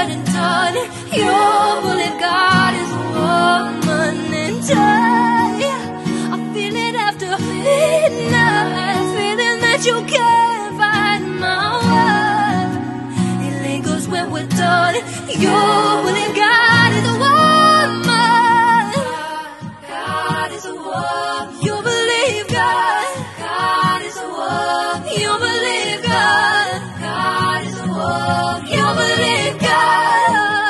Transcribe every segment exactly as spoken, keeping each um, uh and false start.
said and done, you believe God is a woman. And I, I feel it after midnight, feeling that you can't find my worth. It lingers when we're done. You believe God is a woman. God is a woman. You believe God. God is a woman. You believe God. God is a woman. You believe God.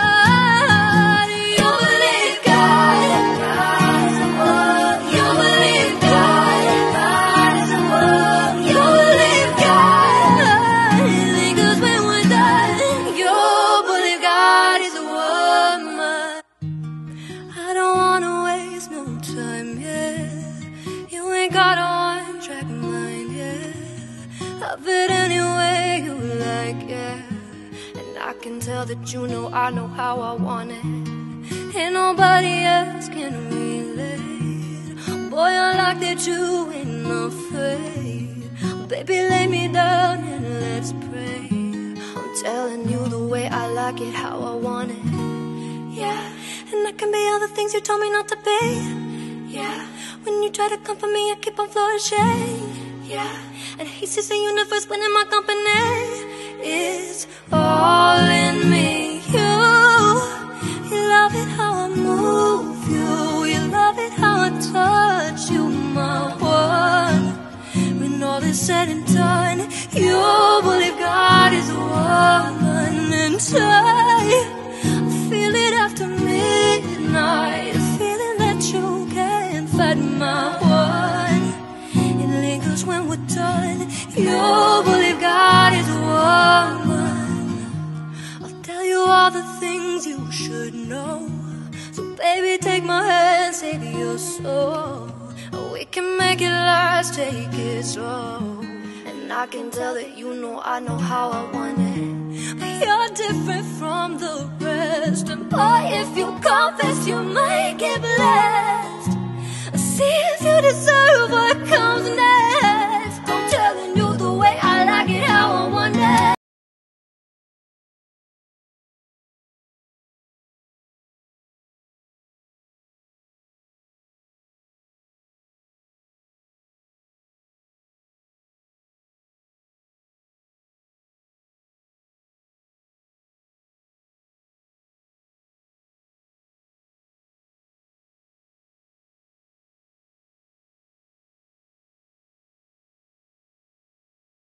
You believe God. God is a woman. You believe God. God is a woman. You believe God. It lingers when we're done. You believe God is a woman. I don't wanna waste no time, yeah. You ain't got a one-track mind, yeah. Love it any way you like, yeah. And I can tell that you know I know how I want it. Ain't nobody else can relate. Boy, I like that you ain't afraid. Baby, lay me down and let's pray. I'm telling you the way I like it, how I want it, yeah. And I can be all the things you told me not to be, yeah. When you try to comfort me, I keep on flourishing, yeah. And he sees the universe when in my company. It's all in me, you. You love it how I move you. You love it how I touch you, my one. When all is said and done, you believe God is a woman. And I, I feel it after midnight, feeling that you can't fight my one. It lingers when we're done. You believe God is a woman. I'll tell you all the things you should know. So baby, take my hand, save your soul. We can make it last, take it slow. And I can tell that you know I know how I want it. But you're different from the rest. And boy, if you confess, you might get blessed. See if you deserve what comes next.